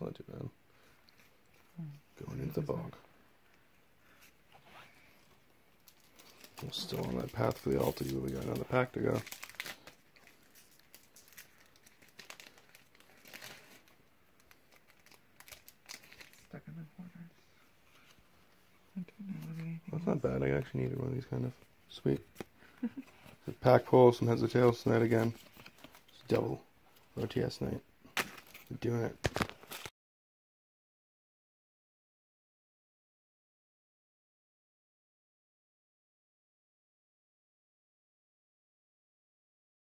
not too bad. Going into the bog. We're still on that path for the Alti, but we got another pack to go. Stuck in the corner. I don't know what anything That's not bad. I actually needed one of these kind of. Sweet. The pack pull, some heads or tails tonight again. It's double OTS night. We're doing it.